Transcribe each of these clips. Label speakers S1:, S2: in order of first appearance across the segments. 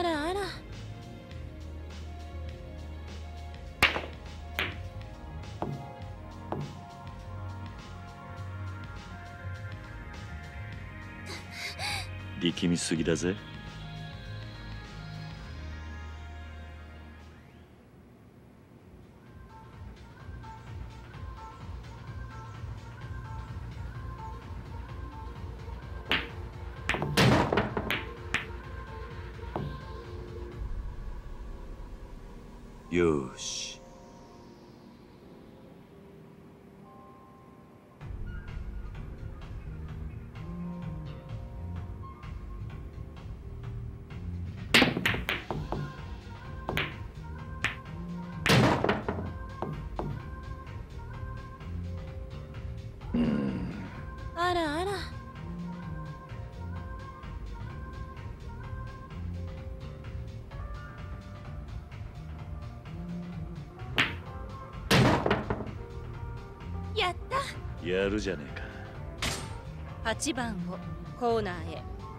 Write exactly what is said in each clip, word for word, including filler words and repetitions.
S1: らあら。
S2: 力みすぎだぜ。よーし。うん。
S1: あらあら。やった。
S2: やるじゃねえか。
S1: はちばんをコーナーへ。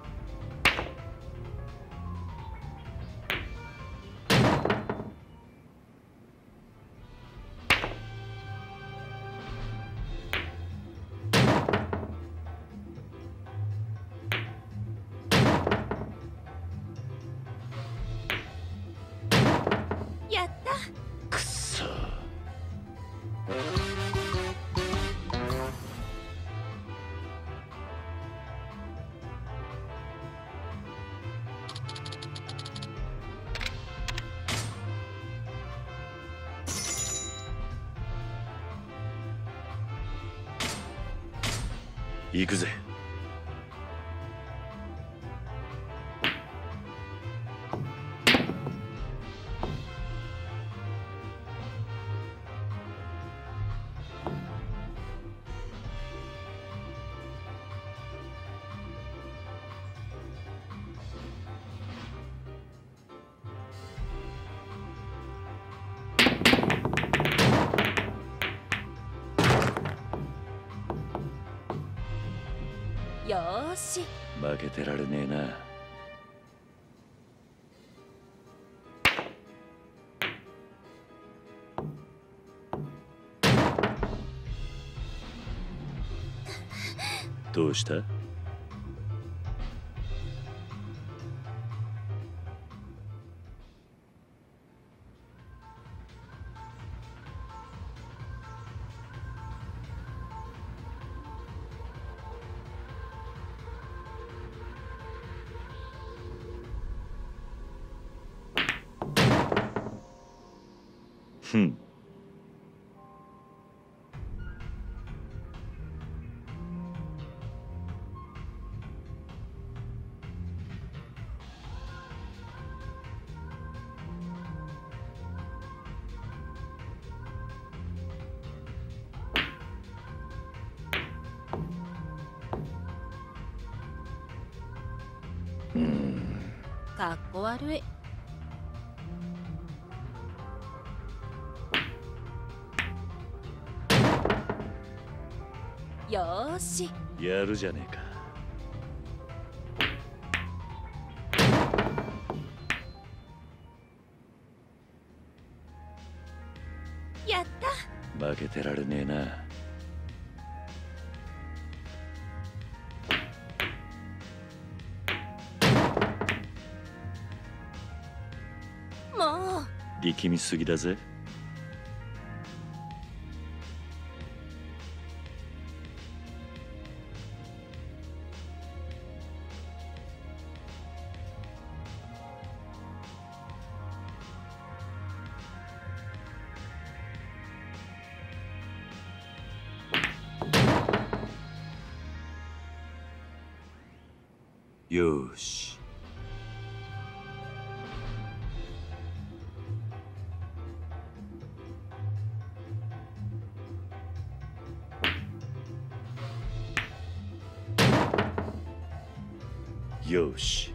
S1: やった。
S2: くっそ。行くぜ。
S1: よーし。
S2: 負けてられねえな。どうした？ふん。うん。
S1: かっこ悪い。よーし。
S2: やるじゃねえか。
S1: やった。
S2: 負けてられねえな。
S1: もう。
S2: 力みすぎだぜ。よーし。よーし。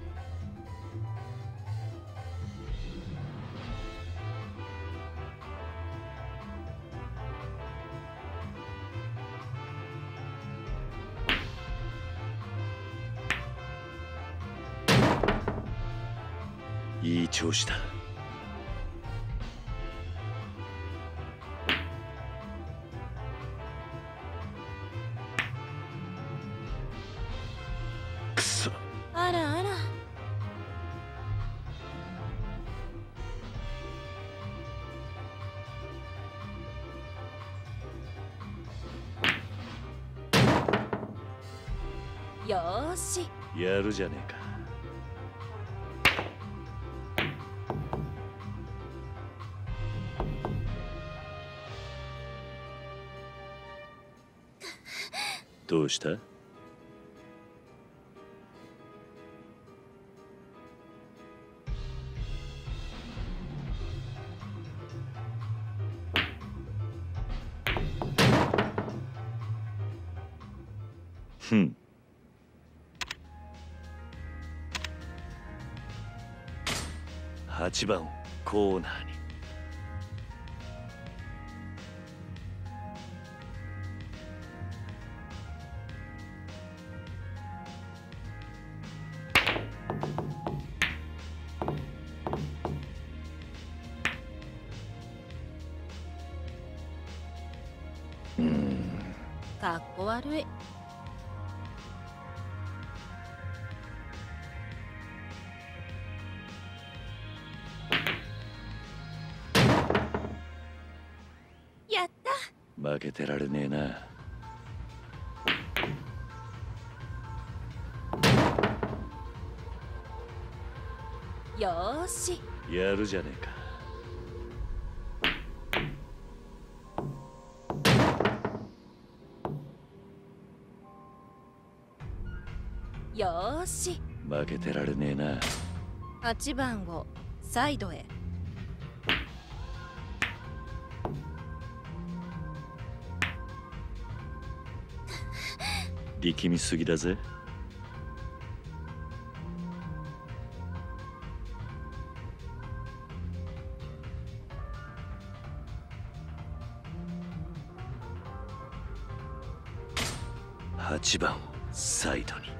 S2: いい調子だ。くそ。
S1: あらあら。よーし。
S2: やるじゃねえか。どうした？ふん。はちばんコーナーに。うーん。
S1: かっこ悪い。やった。
S2: 負けてられねえな。
S1: よーし。
S2: やるじゃねえか。
S1: よーし。
S2: 負けてられねえな。
S1: はちばんをサイドへ。
S2: 力みすぎだぜ。はちばんをサイドに。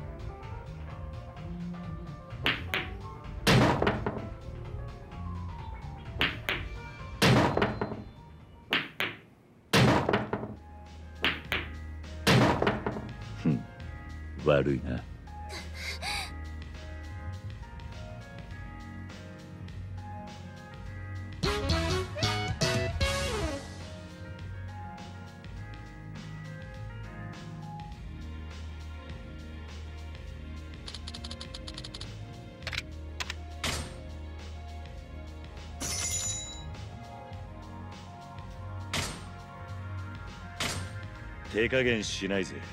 S2: ふん、悪いな。手加減しないぜ。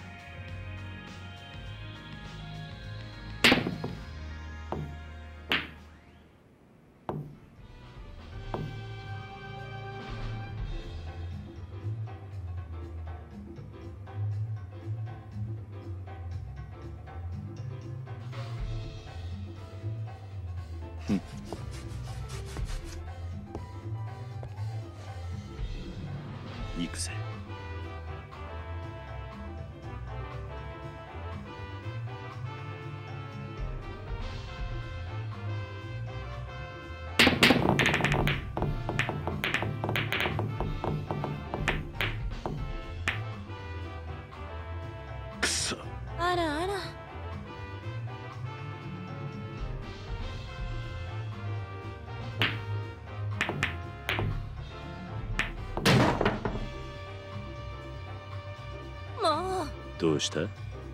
S2: ふん。行くぜ。くそ。
S1: あらあら。もう。
S2: どうした？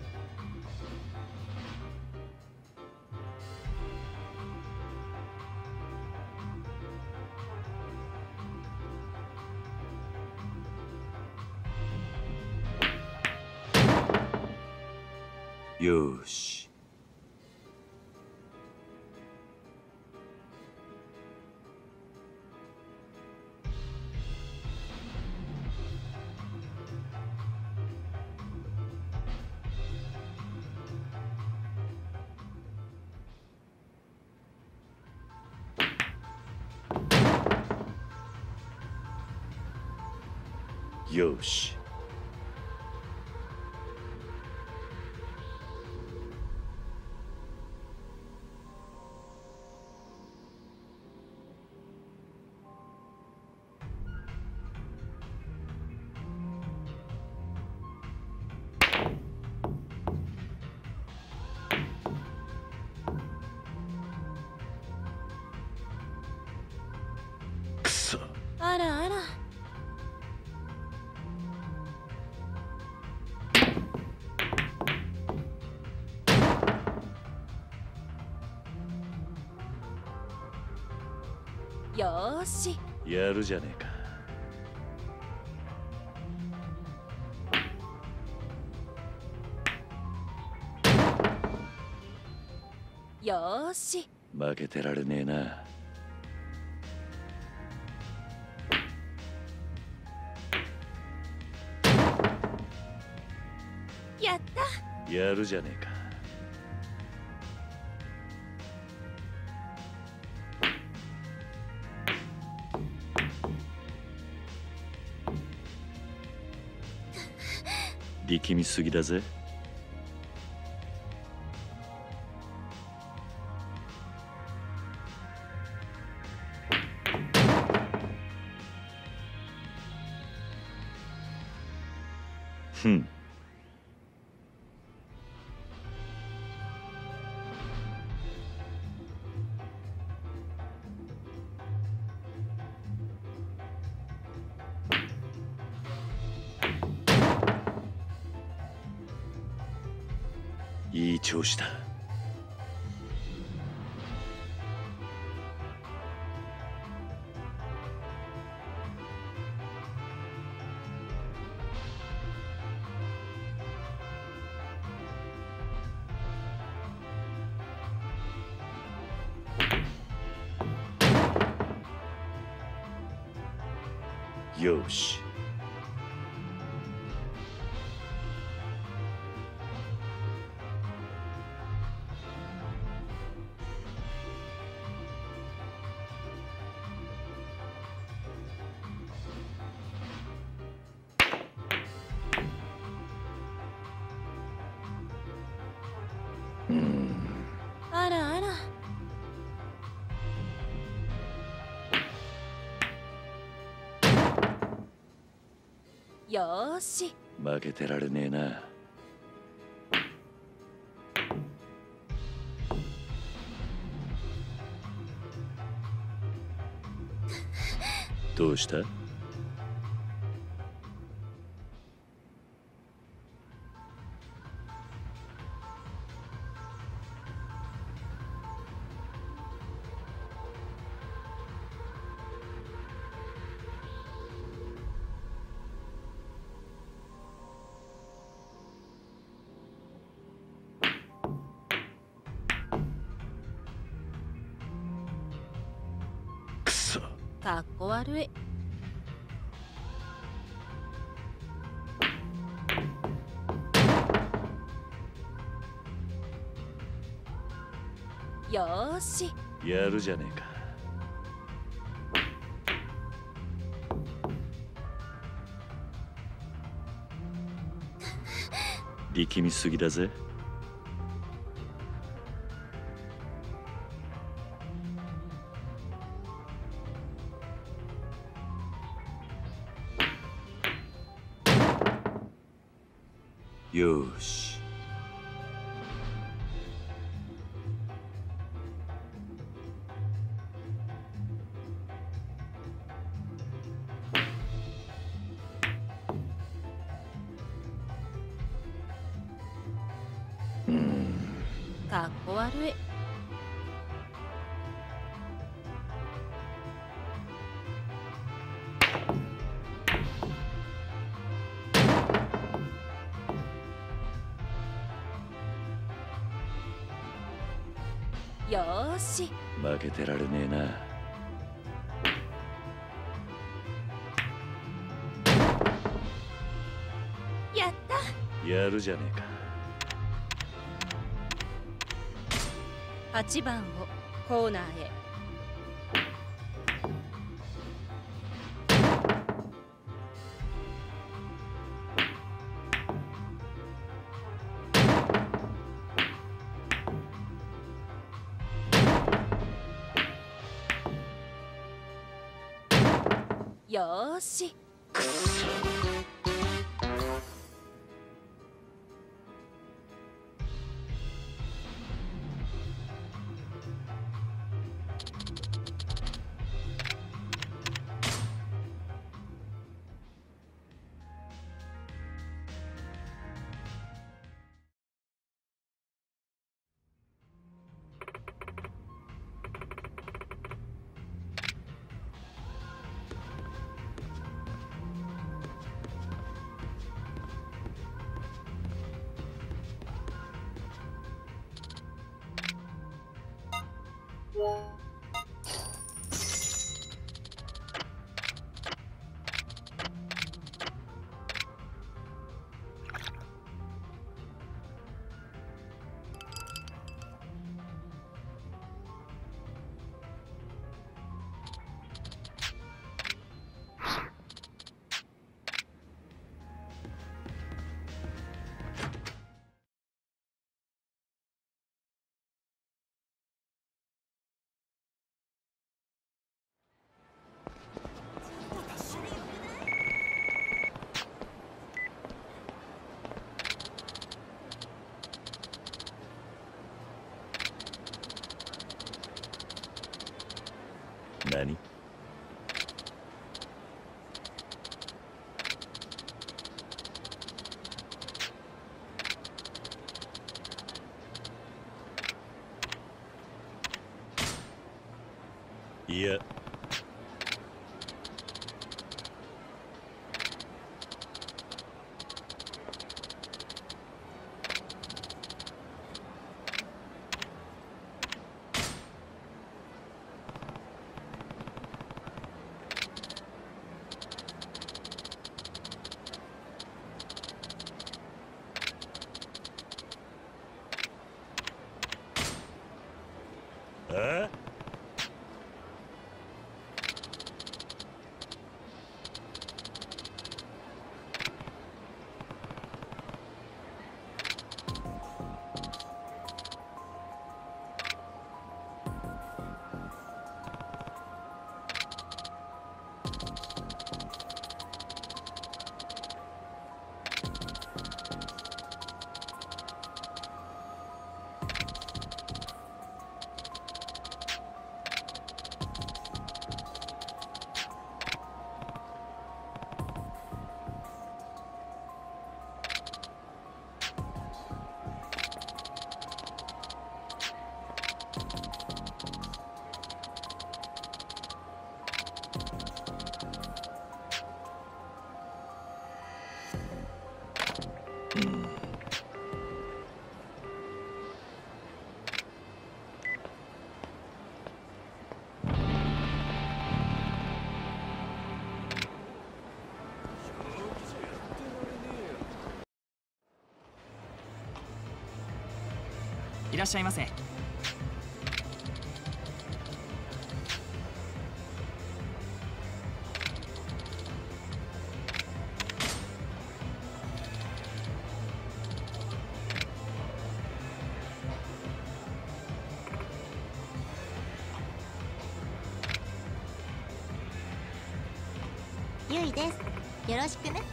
S2: よーし。よし。
S1: あらあら。よーし。
S2: やるじゃねえか。
S1: よーし。
S2: 負けてられねえな。
S1: やった。
S2: やるじゃねえか。力みすぎだぜ。ふん。いい調子だ。よし。うん。
S1: あらあら。よーし。
S2: 負けてられねえな。どうした？くそ。
S1: かっこ悪い。よーし。
S2: やるじゃねえか。力みすぎだぜ。よーし。うん。
S1: かっこ悪い。よーし。
S2: 負けてられねえな。
S1: やった。
S2: やるじゃねえか。
S1: はちばんをコーナーへ。よーし。
S2: くそ。 何？いや。え？
S3: いらっしゃいませ。
S4: ゆいです。よろしくね。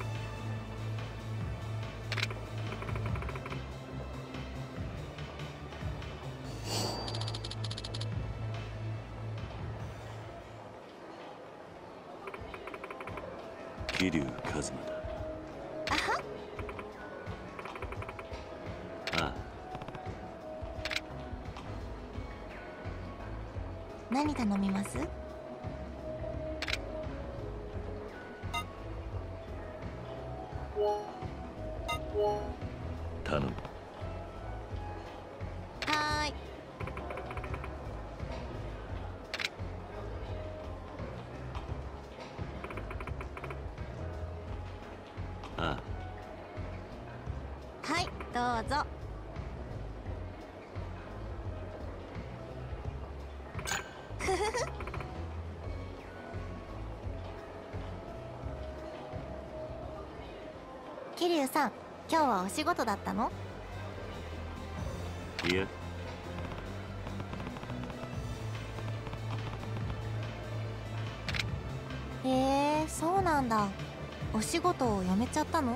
S2: 桐生一馬だ。
S4: あは。
S2: ああ。
S4: 何頼みます？
S2: 頼む。
S4: はーい。
S2: あ
S4: はい、どうぞ。ふふふ。桐生さん、今日はお仕事だったの？
S2: あ。いや。
S4: へえ、そうなんだ。お仕事を辞めちゃったの？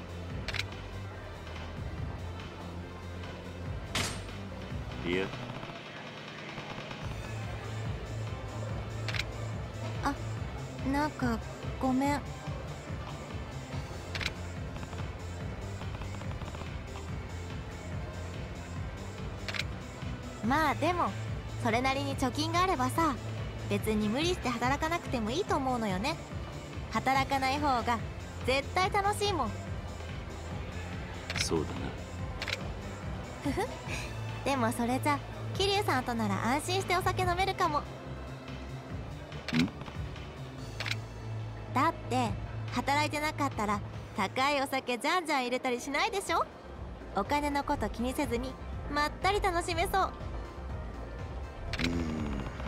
S2: いや。
S4: あ、なんかごめん。まあでもそれなりに貯金があればさ、別に無理して働かなくてもいいと思うのよね。働かない方が絶対楽しいもん。
S2: そうだな。
S4: ふふ。でもそれじゃ桐生さんとなら安心してお酒飲めるかも。
S2: ん
S4: だって働いてなかったら高いお酒じゃんじゃん入れたりしないでしょ。お金のこと気にせずにまったり楽しめそう。
S2: うーん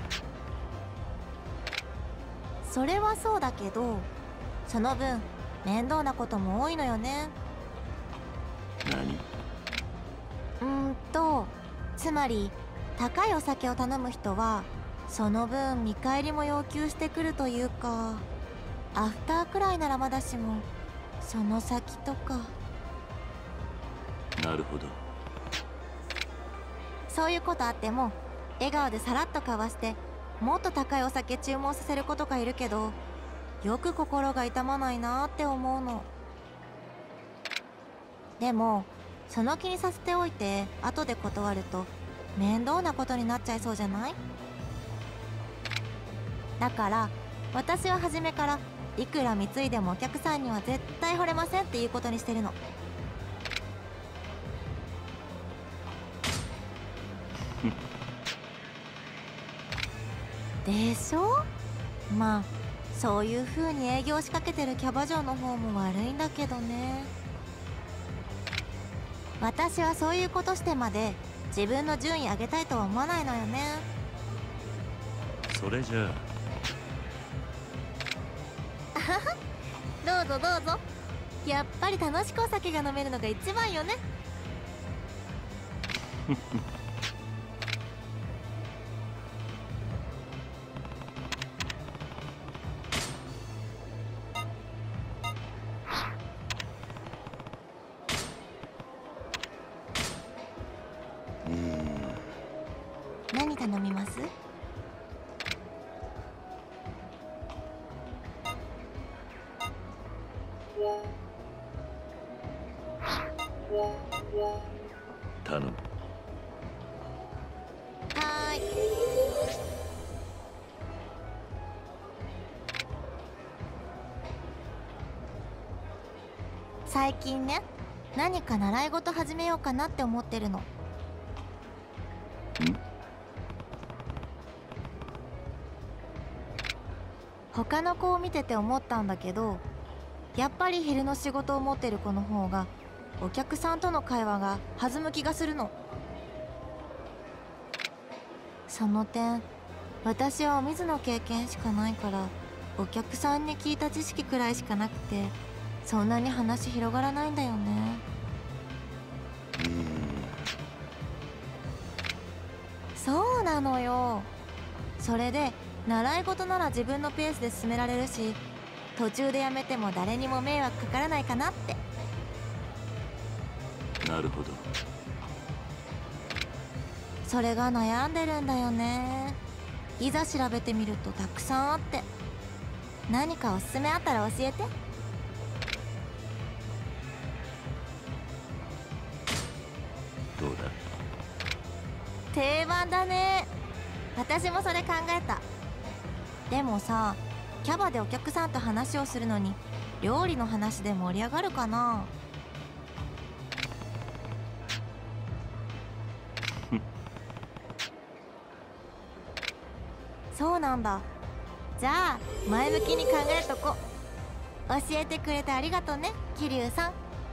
S4: それはそうだけど、その分面倒なことも多いのよね。
S2: 何
S4: うーんとつまり高いお酒を頼む人はその分見返りも要求してくるというか、アフターくらいならまだしもその先とか。
S2: なるほど。
S4: そういうことあっても笑顔でさらっと交わしてもっと高いお酒注文させる子とかいるけど、よく心が痛まないなーって思うの。でもその気にさせておいて後で断ると面倒なことになっちゃいそうじゃない？だから私は初めからいくら貢いでもお客さんには絶対惚れませんっていうことにしてるの。でしょ。まあそういう風に営業しかけてるキャバ嬢の方も悪いんだけどね。私はそういうことしてまで自分の順位上げたいとは思わないのよね。
S2: それじゃ
S4: どうぞどうぞ。やっぱり楽しくお酒が飲めるのが一番よね。
S2: うーん
S4: 何頼みます？
S2: 頼む。
S4: はーい。最近ね、何か習い事始めようかなって思ってるの。
S2: ん
S4: 他の子を見てて思ったんだけど、やっぱり昼の仕事を持ってる子の方がお客さんとの会話が弾む気がするの。その点私はお水の経験しかないからお客さんに聞いた知識くらいしかなくて、そんなに話広がらないんだよね。
S2: うーん
S4: そうなのよ。それで習い事なら自分のペースで進められるし、途中でやめても誰にも迷惑かからないかなって。
S2: なるほど。
S4: それが悩んでるんだよね。いざ調べてみるとたくさんあって。何かおすすめあったら教えて。
S2: どうだ。
S4: 定番だね。私もそれ考えた。でもさ、キャバでお客さんと話をするのに料理の話で盛り上がるかな。そうなんだ。じゃあ前向きに考えとこ。教えてくれてありがとね、桐生さん。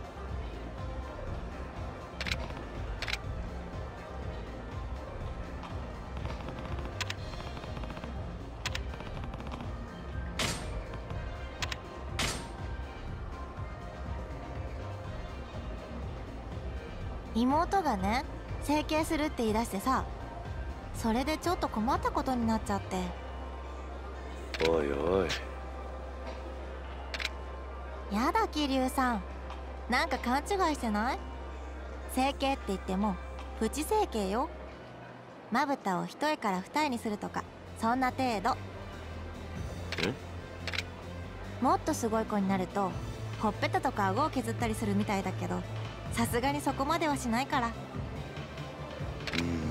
S4: 妹がね、整形するって言い出してさ、それでちょっと困ったことになっちゃって。
S2: おいおい。
S4: やだ桐生さん、なんか勘違いしてない？整形って言ってもプチ整形よ。まぶたを一重から二重にするとか、そんな程度。
S2: え？
S4: もっとすごい子になるとほっぺたとか顎を削ったりするみたいだけど、さすがにそこまではしないから。
S2: うーん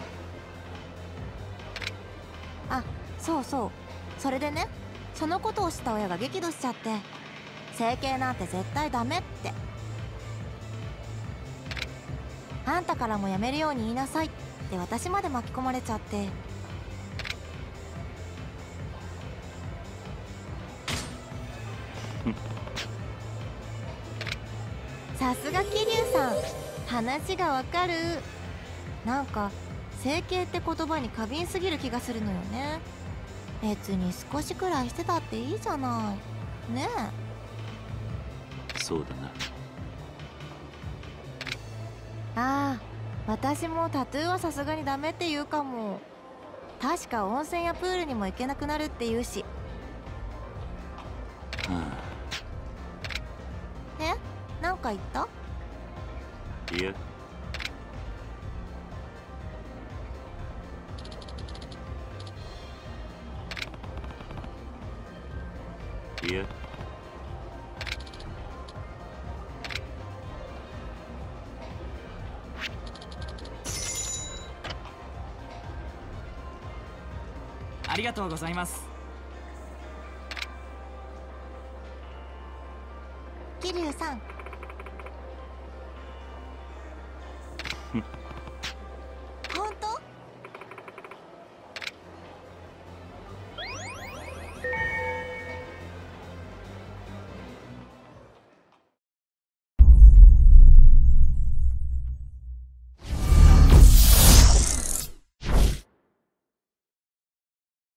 S4: あ、そうそう。それでね、そのことを知った親が激怒しちゃって、整形なんて絶対ダメって。あんたからもやめるように言いなさいって。 で私まで巻き込まれちゃって。さすが桐生さん、話がわかる。なんか整形って言葉に過敏すぎる気がするのよね。別に少しくらいしてたっていいじゃないねえ。
S2: そうだな。
S4: ああ、私もタトゥーはさすがにダメって言うかも。確か温泉やプールにも行けなくなるって言うし。
S2: は
S4: え、なんか言った？
S2: あ、いや。いや。
S3: ありがとうございます。
S4: 桐生さん。